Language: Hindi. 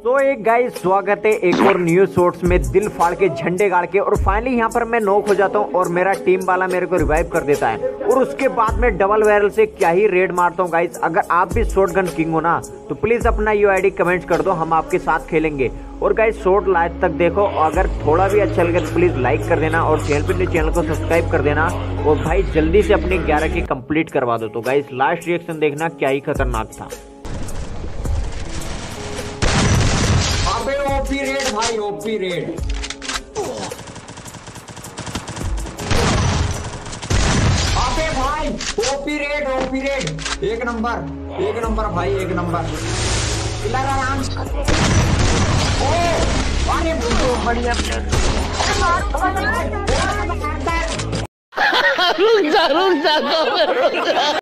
तो एक गाइस स्वागत है एक और न्यू शॉट्स में दिल फाड़ के झंडे गाड़ के। और फाइनली यहाँ पर मैं नॉक हो जाता हूँ और मेरा टीम वाला मेरे को रिवाइव कर देता है। और उसके बाद में डबल बैरल से क्या ही रेड मारता हूँ गाइस। अगर आप भी शॉटगन किंग हो ना तो प्लीज अपना यूआईडी कमेंट कर दो, हम आपके साथ खेलेंगे। और गाइस शॉट लास्ट तक देखो, अगर थोड़ा भी अच्छा लगे तो प्लीज लाइक कर देना और चैनल को सब्सक्राइब कर देना। और भाई जल्दी से अपनी 11 की कंप्लीट करवा दो। तो गाइस लास्ट रिएक्शन देखना क्या ही खतरनाक था। ओपी रेड भाई, ओपी रेड। अबे भाई ओपी रेड, ओपी रेड। एक नंबर भाई, एक नंबर। आराम से। ओ अरे बढ़िया प्लेयर। रुक जा